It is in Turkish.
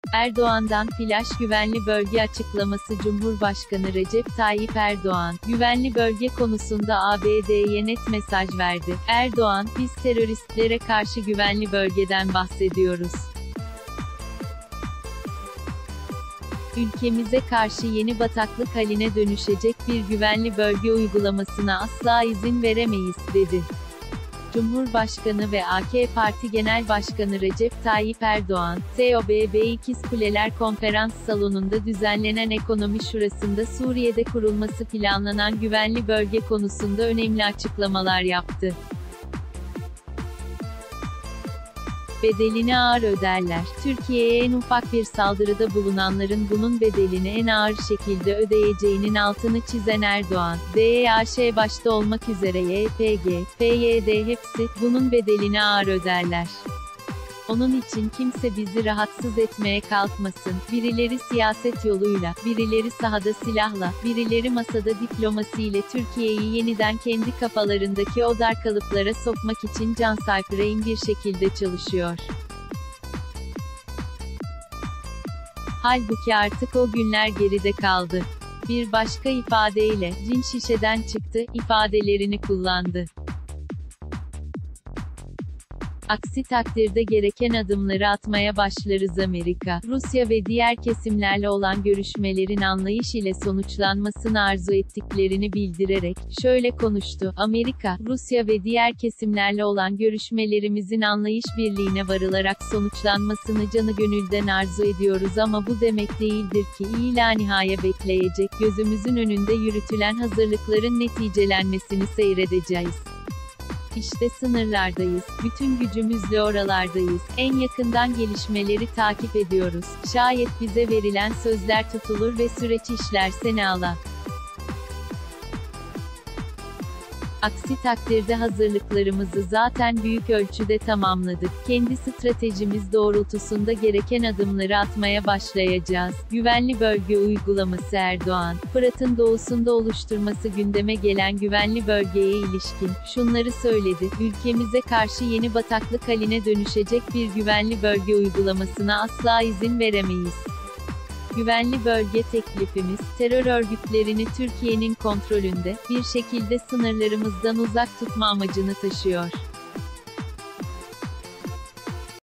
Erdoğan'dan flash güvenli bölge açıklaması. Cumhurbaşkanı Recep Tayyip Erdoğan, güvenli bölge konusunda ABD'ye net mesaj verdi. Erdoğan, biz teröristlere karşı güvenli bölgeden bahsediyoruz. Ülkemize karşı yeni bataklık haline dönüşecek bir güvenli bölge uygulamasına asla izin veremeyiz, dedi. Cumhurbaşkanı ve AK Parti Genel Başkanı Recep Tayyip Erdoğan, TOBB İkizkuleler Konferans Salonu'nda düzenlenen Ekonomi Şurası'nda Suriye'de kurulması planlanan güvenli bölge konusunda önemli açıklamalar yaptı. Bedelini ağır öderler. Türkiye'ye en ufak bir saldırıda bulunanların bunun bedelini en ağır şekilde ödeyeceğinin altını çizen Erdoğan, DEAŞ başta olmak üzere YPG, PYD hepsi, bunun bedelini ağır öderler. Onun için kimse bizi rahatsız etmeye kalkmasın. Birileri siyaset yoluyla, birileri sahada silahla, birileri masada diplomasiyle Türkiye'yi yeniden kendi kafalarındaki o dar kalıplara sokmak için cansiperane bir şekilde çalışıyor. Halbuki artık o günler geride kaldı. Bir başka ifadeyle, cin şişeden çıktı ifadelerini kullandı. Aksi takdirde gereken adımları atmaya başlarız. Amerika, Rusya ve diğer kesimlerle olan görüşmelerin anlayış ile sonuçlanmasını arzu ettiklerini bildirerek, şöyle konuştu: Amerika, Rusya ve diğer kesimlerle olan görüşmelerimizin anlayış birliğine varılarak sonuçlanmasını canı gönülden arzu ediyoruz ama bu demek değildir ki ilanihaya bekleyecek, gözümüzün önünde yürütülen hazırlıkların neticelenmesini seyredeceğiz. İşte sınırlardayız, bütün gücümüzle oralardayız, en yakından gelişmeleri takip ediyoruz. Şayet bize verilen sözler tutulur ve süreç işlerse ne ala. Aksi takdirde hazırlıklarımızı zaten büyük ölçüde tamamladık. Kendi stratejimiz doğrultusunda gereken adımları atmaya başlayacağız. Güvenli bölge uygulaması. Erdoğan, Fırat'ın doğusunda oluşturması gündeme gelen güvenli bölgeye ilişkin şunları söyledi: Ülkemize karşı yeni bataklık haline dönüşecek bir güvenli bölge uygulamasına asla izin veremeyiz. Güvenli bölge teklifimiz, terör örgütlerini Türkiye'nin kontrolünde, bir şekilde sınırlarımızdan uzak tutma amacını taşıyor.